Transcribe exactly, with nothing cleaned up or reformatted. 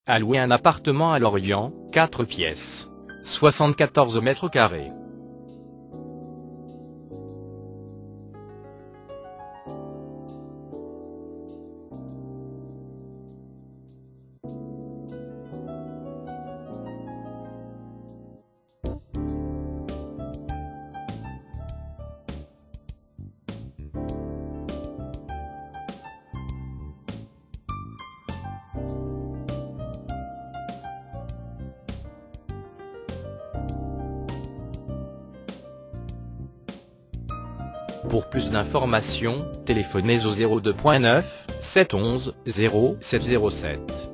à louer un appartement à Lorient, quatre pièces, soixante-quatorze mètres carrés. Pour plus d'informations, téléphonez au zéro deux neuf, sept onze, zéro sept zéro sept.